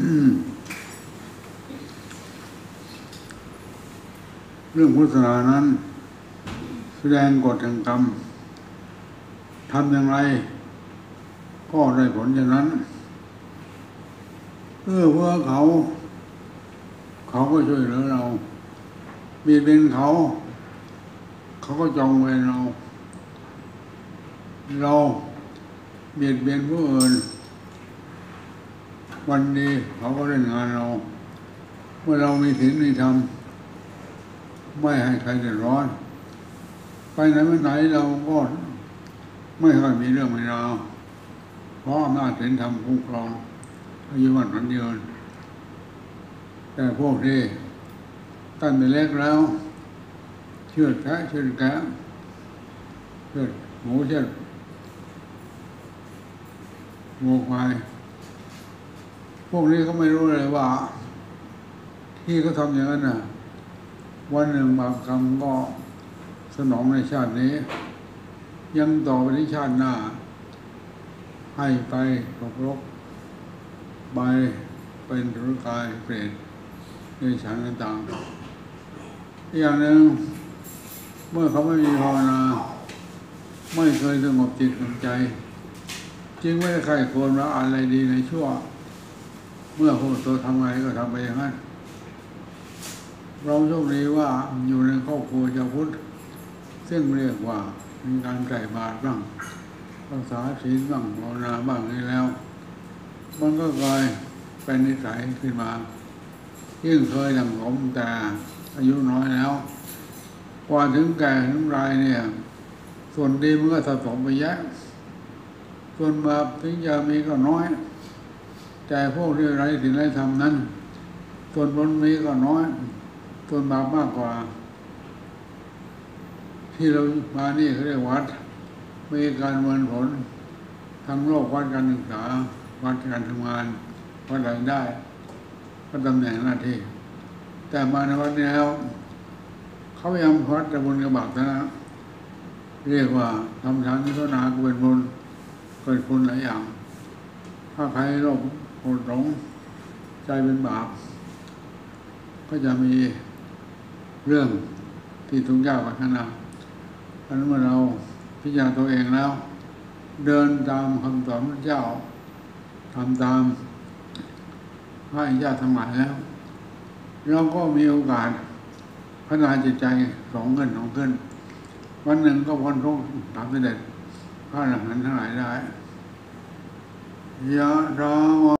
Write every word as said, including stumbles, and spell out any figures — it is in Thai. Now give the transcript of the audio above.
เรื่องพุทธศาสนานั้นแสดงกฎแห่งกรรมทำอย่างไรก็ได้ผลอย่างนั้นเออเพื่อเขาเขาก็ช่วยเหลือเราเบียดเบียนเขาเขาก็จองเวรเราเราเบียดเบียนผู้อื่นวันนี้เขาก็เล่นงานเราเมื่อเรามีศีลมีธรรมไม่ให้ใครเดือดร้อนไปไหนมาไหนเราก็ไม่ค่อยมีเรื่องมีราวเพราะอำนาจศีลธรรมคุ้มครองอายุวันยืนแต่พวกที่ตั้งแต่เล็กแล้วเชื่อแกะเชื่อแกะเชื่อหมูเชื่องูควายพวกนี้เขาไม่รู้เลยว่าที่เขาทำอย่างนั้นน่ะวันหนึ่งบาปกรรมก็สนองในชาตินี้ยังต่อไปในชาติหน้าให้ไปตกนรกไปเป็นทุรกายเปรตในชั้นต่างๆอีกอย่างหนึ่งเมื่อเขาไม่มีภาวนาไม่เคยสงบจิตสงบใจจึงไม่ได้ใครควรว่าอะไรดีในชั่วเมื่อพวกตัวทำอะไรก็ทำไปอย่างนั้นเราโชคดีว่าอยู่ในครอบครัวชาวพุทธซึ่งเรียกว่ามีการใส่บาตรบ้างรักษาศีลบ้างภาวนาบ้างนี่แล้วมันก็กลายเป็นนิสัยขึ้นมายิ่งเคยสั่งสมแต่อายุน้อยแล้วกว่าถึงแก่ถึงรายเนี่ยส่วนดีมันก็สะสมไปเยอะส่วนบาปถึงจะมีก็น้อยแต่พวกที่ไร้ศีลไร้ธรรมนั้นส่วนบุญมีก็น้อยส่วนบาปมากกว่าที่เรามานี่เขาเรียกวัดมีการเมินผลทั้งโลกวัดการศึกษาวัดการทำงานวัดรายได้ก็ตำแหน่งหน้าที่แต่มาในวัดนี้แล้วเขายังวัดแต่บุญกับบาปนะเรียกว่าทำทานนิพพานาก็เป็นบุญเกิดคุณหลายอย่างถ้าใครโลภโกรธหลงใจเป็นบาปก็จะมีเรื่องที่ทุกข์ยากกว่านั้นนะเพราะนั้นเมื่อเราพิจารณาตัวเองแล้วเดินตามคำสอนพระเจ้าทำตามพระอริยทั้งหลายแล้วเราก็มีโอกาสพัฒนาจิตใจสองขึ้นสองขึ้นวันหนึ่งก็พ้นทุกข์ตามเสด็จพระอรหันต์ทั้งหลายได้ยะถาวะ